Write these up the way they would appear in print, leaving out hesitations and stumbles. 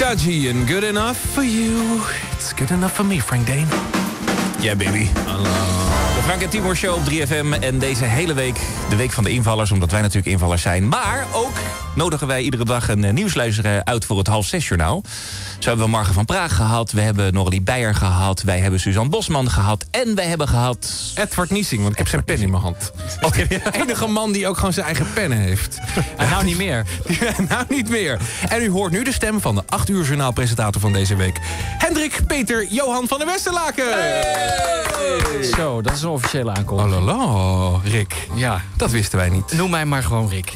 Kaji and Good Enough for You. It's good enough for me, Frank Dane. Yeah, baby. Hallo. De Frank en Timur Show op 3FM. En deze hele week, de week van de invallers, omdat wij natuurlijk invallers zijn. Maar ook nodigen wij iedere dag een nieuwsluizer uit voor het 5:30 journaal. Zo hebben we Marge van Praag gehad, we hebben Norlie Beijer gehad, wij hebben Suzanne Bosman gehad en wij hebben gehad... Edward Niesing, want ik heb zijn pen in mijn hand. Okay. De enige man die ook gewoon zijn eigen pennen heeft. En nou niet meer. Nou niet meer. En u hoort nu de stem van de 8 uur journaalpresentator van deze week. Hendrik Peter Johan van der Westerlaken. Hey. Zo, dat is een officiële aankondiging. Oh lala, Rick. Ja. Dat wisten wij niet. Noem mij maar gewoon Rick.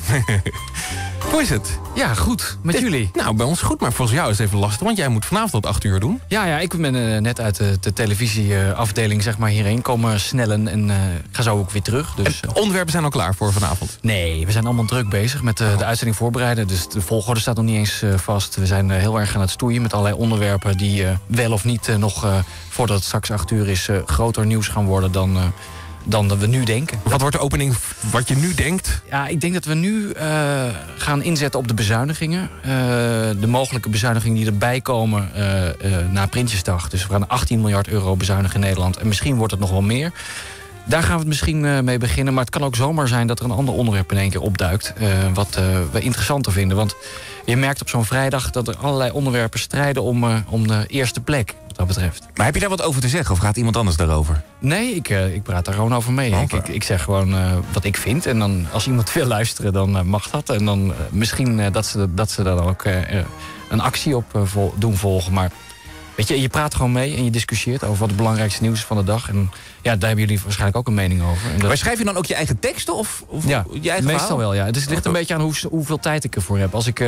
Hoe is het? Ja, goed. Met jullie? Nou, bij ons goed, maar volgens jou is het even lastig. Want jij moet vanavond tot 8 uur doen. Ja, ik ben net uit de televisieafdeling zeg maar hierheen komen snellen. En ga zo ook weer terug. Dus, en onderwerpen zijn al klaar voor vanavond? Nee, we zijn allemaal druk bezig met de uitzending voorbereiden. Dus de volgorde staat nog niet eens vast. We zijn heel erg aan het stoeien met allerlei onderwerpen... die wel of niet nog, voordat het straks 8 uur is... groter nieuws gaan worden dan we nu denken. Wat wordt de opening wat je nu denkt? Ja, ik denk dat we nu gaan inzetten op de bezuinigingen. De mogelijke bezuinigingen die erbij komen na Prinsjesdag. Dus we gaan 18 miljard euro bezuinigen in Nederland. En misschien wordt het nog wel meer. Daar gaan we het misschien mee beginnen. Maar het kan ook zomaar zijn dat er een ander onderwerp in één keer opduikt. Wat we interessanter vinden. Want je merkt op zo'n vrijdag dat er allerlei onderwerpen strijden om de eerste plek. Wat dat betreft. Maar heb je daar wat over te zeggen of gaat iemand anders daarover? Nee, ik praat daar gewoon over mee. Okay. Ik zeg gewoon wat ik vind. En dan als iemand wil luisteren, dan mag dat. En dan misschien dat ze dan ook een actie op doen volgen. Maar weet je praat gewoon mee en je discussieert over wat het belangrijkste nieuws is van de dag. En ja, daar hebben jullie waarschijnlijk ook een mening over. En maar schrijf je dan ook je eigen teksten of ja, je eigen meestal verhaal? wel, ja. Dus het ligt een beetje aan hoeveel tijd ik ervoor heb. Als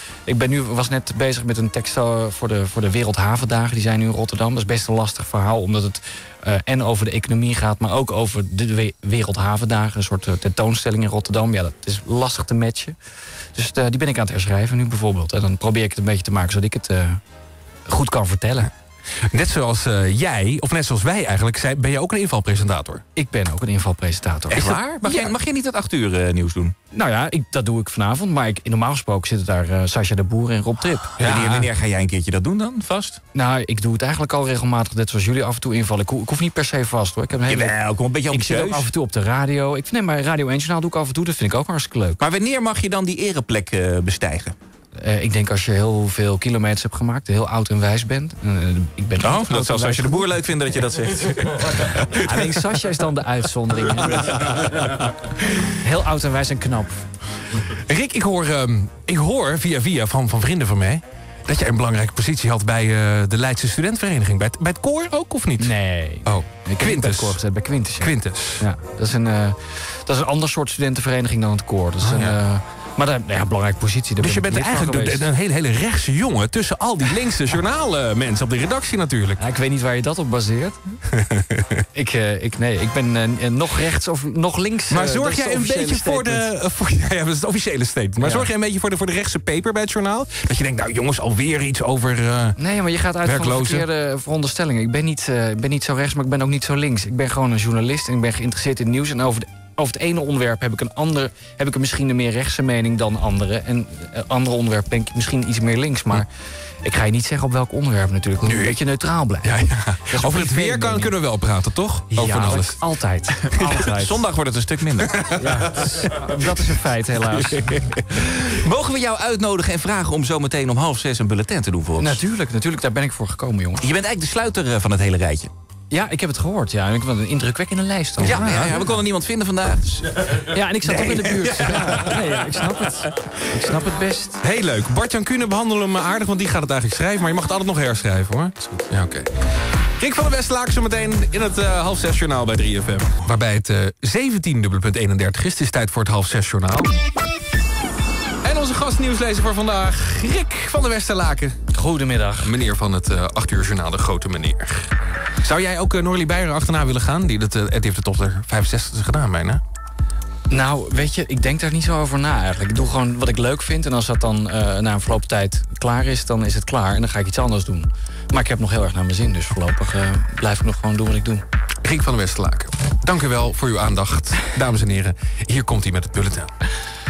was net bezig met een tekst voor de Wereldhavendagen. Die zijn nu in Rotterdam. Dat is best een lastig verhaal, omdat het en over de economie gaat... maar ook over de Wereldhavendagen. Een soort tentoonstelling in Rotterdam. Ja, dat is lastig te matchen. Dus die ben ik aan het herschrijven nu bijvoorbeeld. En dan probeer ik het een beetje te maken zodat ik het goed kan vertellen. Net zoals jij, of net zoals wij eigenlijk, ben je ook een invalpresentator? Ik ben ook een invalpresentator. Echt waar? Mag je niet het 8 uur nieuws doen? Nou ja, dat doe ik vanavond. Maar normaal gesproken zitten daar Sascha de Boer en Rob Trip. Ja. Wanneer ga jij een keertje dat doen dan, vast? Nou, ik doe het eigenlijk al regelmatig, net zoals jullie af en toe invallen. Ik hoef niet per se vast, hoor. Ik heb een Jawel, kom een beetje ambitieus. Ik zit ook af en toe op de radio. Maar Radio 1 Journaal doe ik af en toe. Dat vind ik ook hartstikke leuk. Maar wanneer mag je dan die ereplek bestijgen? Ik denk als je heel veel kilometers hebt gemaakt, heel oud en wijs bent. Ik ben dat zal Sascha de Boer leuk vinden dat je dat zegt. Ik denk Sascha is dan de uitzondering. Heel oud en wijs en knap. Rick, ik hoor via van vrienden van mij... dat jij een belangrijke positie had bij de Leidse Studentenvereniging. Bij het koor ook, of niet? Nee. Oh, ik heb bij het koor gezet, bij Quintus. Ja. Quintus. Ja, dat is een ander soort studentenvereniging dan het koor. Dat is maar een belangrijke positie. Dus je bent eigenlijk een hele rechtse jongen... tussen al die linkse journaalmensen op de redactie natuurlijk. Ja, ik weet niet waar je dat op baseert. ik ben nog rechts of nog links. Maar zorg jij een beetje voor de... ja, dat is het officiële statement. Maar zorg jij een beetje voor de rechtse paper bij het journaal? Dat je denkt, nou jongens, alweer iets over nee, maar je gaat uit van de verkeerde veronderstellingen. Ik ben niet zo rechts, maar ik ben ook niet zo links. Ik ben gewoon een journalist en ik ben geïnteresseerd in nieuws. En over het ene onderwerp heb ik misschien een meer rechtse mening dan andere. En andere onderwerp ben ik misschien iets meer links. Maar ik ga je niet zeggen op welk onderwerp natuurlijk. Moet een beetje neutraal blijven. Ja. Over het weer kunnen we wel praten, toch? Over alles. Altijd. Zondag wordt het een stuk minder. Ja, dat is een feit, helaas. Mogen we jou uitnodigen en vragen om zo meteen om 5:30 een bulletin te doen voor ons? Natuurlijk, daar ben ik voor gekomen, jongen. Je bent eigenlijk de sluiter van het hele rijtje. Ja, ik heb het gehoord. Ja. Ik heb een indrukwekkende lijst. Ja, we konden niemand vinden vandaag. Dus. Ja, en ik zat ook in de buurt. Ja, ik snap het. Ik snap het best. Heel leuk. Bart-Jan Kuhne behandelen hem aardig, want die gaat het eigenlijk schrijven. Maar je mag het altijd nog herschrijven, hoor. Is goed. Ja, oké. Rick van der Westerlaken zo meteen in het 5:30 journaal bij 3FM. Waarbij het 17:31 is. Het is tijd voor het 5:30 journaal. En onze gastnieuwslezer voor vandaag, Rick van der Westerlaken. Goedemiddag. Meneer van het 8 uur journaal, de grote meneer. Zou jij ook Norlie Beijer achterna willen gaan? Die heeft het tot de 65 gedaan bijna. Nou, weet je, ik denk daar niet zo over na eigenlijk. Ik doe gewoon wat ik leuk vind. En als dat dan na een verloop tijd klaar is, dan is het klaar. En dan ga ik iets anders doen. Maar ik heb nog heel erg naar mijn zin. Dus voorlopig blijf ik nog gewoon doen wat ik doe. Rick van der Westerlaken, dank u wel voor uw aandacht. Dames en heren, hier komt hij met het bulletin.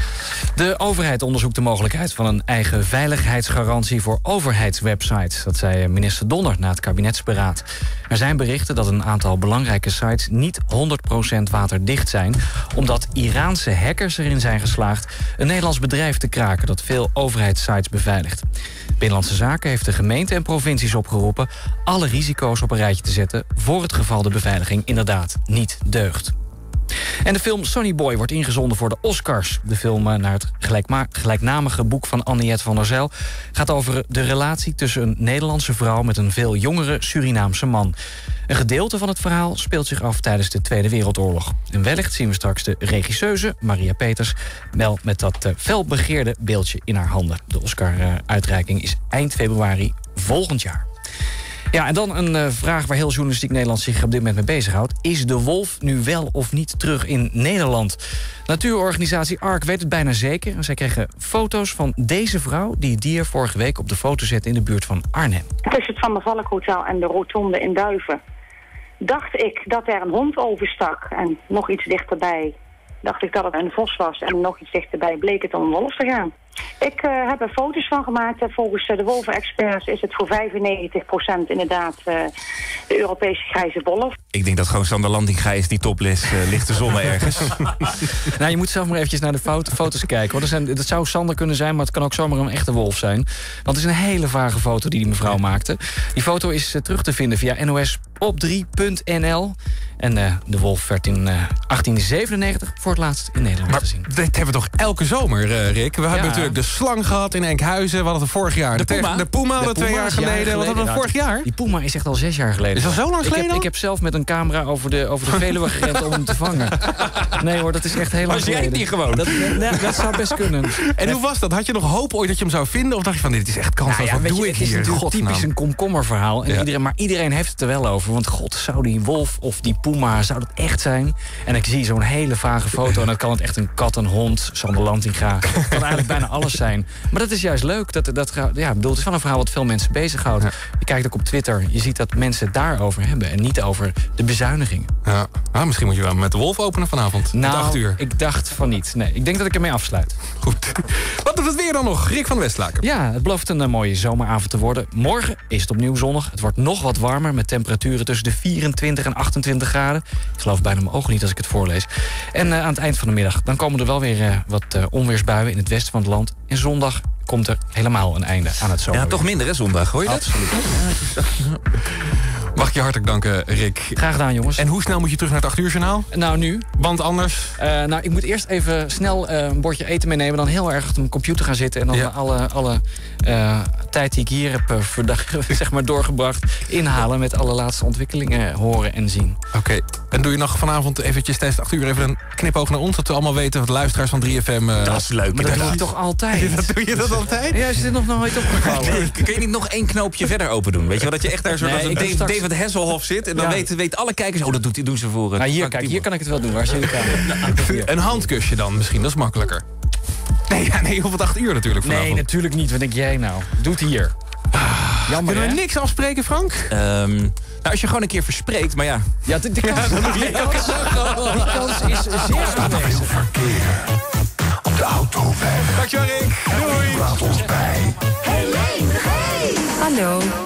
De overheid onderzoekt de mogelijkheid van een eigen veiligheidsgarantie voor overheidswebsites. Dat zei minister Donner na het kabinetsberaad. Er zijn berichten dat een aantal belangrijke sites niet 100% waterdicht zijn, omdat Iraanse hackers erin zijn geslaagd een Nederlands bedrijf te kraken dat veel overheidssites beveiligt. Binnenlandse Zaken heeft de gemeente en provincies opgeroepen alle risico's op een rijtje te zetten voor het geval de beveiliging inderdaad niet deugt. En de film Sonny Boy wordt ingezonden voor de Oscars. De film naar het gelijknamige boek van Anniette van der Zijl gaat over de relatie tussen een Nederlandse vrouw met een veel jongere Surinaamse man. Een gedeelte van het verhaal speelt zich af tijdens de Tweede Wereldoorlog. En wellicht zien we straks de regisseuse Maria Peters wel met dat felbegeerde beeldje in haar handen. De Oscar-uitreiking is eind februari volgend jaar. Ja, en dan een vraag waar heel journalistiek Nederland zich op dit moment mee bezighoudt. Is de wolf nu wel of niet terug in Nederland? Natuurorganisatie ARK weet het bijna zeker. En zij kregen foto's van deze vrouw die het dier vorige week op de foto zette in de buurt van Arnhem. Tussen het Van der Valk Hotel en de Rotonde in Duiven dacht ik dat er een hond overstak. En nog iets dichterbij dacht ik dat het een vos was. En nog iets dichterbij bleek het om een wolf te gaan. Ik heb er foto's van gemaakt. Volgens de wolvenexperts is het voor 95% inderdaad de Europese grijze wolf. Ik denk dat gewoon Sander Lantinga is die topless ligt te zonnen ergens. Nou, je moet zelf maar eventjes naar de foto's kijken, hoor. Dat zou Sander kunnen zijn, maar het kan ook zomaar een echte wolf zijn. Want het is een hele vage foto die mevrouw maakte. Die foto is terug te vinden via nosop3.nl. En de wolf werd in 1897 voor het laatst in Nederland gezien. Dit hebben we toch elke zomer, Rick? We hebben natuurlijk de slang gehad in Enkhuizen. We hadden het vorig jaar. De Puma, 2 jaar geleden. Wat hadden we vorig jaar? Die Puma is echt al 6 jaar geleden. Is dat zo lang geleden? Ik heb zelf met een camera over de Veluwe gerend om hem te vangen. Nee hoor, dat is echt heel lang geleden. Was jij niet gewoon? Dat zou best kunnen. En hoe was dat? Had je nog hoop ooit dat je hem zou vinden? Of dacht je van, dit is echt kansloos, wat doe ik hier? Het is natuurlijk typisch een komkommerverhaal. Ja. Maar iedereen heeft het er wel over. Want god, zou die wolf of die Puma, zou dat echt zijn? En ik zie zo'n hele vage foto. En dat kan het echt een kat, een hond, Sander Lantinga. Het kan eigenlijk bijna alles zijn. Maar dat is juist leuk. Het is wel een verhaal wat veel mensen bezighoudt. Ja. Je kijkt ook op Twitter. Je ziet dat mensen het daarover hebben. En niet over de bezuinigingen. Ja. Nou, misschien moet je wel met de wolf openen vanavond. Nou, 8 uur. Ik dacht van niet. Nee, ik denk dat ik ermee afsluit. Goed. Wat doet het weer dan nog? Rick van Westlaken. Ja, het belooft een mooie zomeravond te worden. Morgen is het opnieuw zonnig. Het wordt nog wat warmer met temperaturen tussen de 24 en 28 graden. Ik geloof bijna mijn ogen niet als ik het voorlees. En aan het eind van de middag dan komen er wel weer wat onweersbuien in het westen van het land. En zondag komt er helemaal een einde aan het zomer. Ja, toch minder hè, zondag, hoor je dat? Absoluut. Mag ik je hartelijk danken, Rick. Graag gedaan, jongens. En hoe snel moet je terug naar het 8 uur journaal? Nou, nu. Want anders? Ik moet eerst even snel een bordje eten meenemen. Dan heel erg achter mijn computer gaan zitten. En dan alle tijd die ik hier heb zeg maar doorgebracht inhalen. Met alle laatste ontwikkelingen horen en zien. Oké. En doe je nog vanavond eventjes tijdens het 8 uur even een knipoog naar ons? Dat we allemaal weten wat de luisteraars van 3FM... dat is leuk. Maar dat doe ik toch altijd? Doe je dat altijd? Ja, is dit nog nooit opgevallen? Nee, kun je niet nog 1 knoopje verder open doen? Weet je wel, dat je echt daar zo David Hasselhoff zit. En dan weten alle kijkers, dat doen ze voor... Hier kan ik het wel doen. Waar zit ik Een handkusje dan misschien, dat is makkelijker. Nee, op het 8 uur natuurlijk vanavond. Nee, natuurlijk niet. Wat denk jij nou? Doe het hier. Jammer, kunnen we niks afspreken, Frank? Nou, als je gewoon een keer verspreekt, maar ja. Ja, die kans is zeer aanwezig. Verkeer op de autoweg. Dankjewel, Rick. Doei. Praat ons bij. Hallo.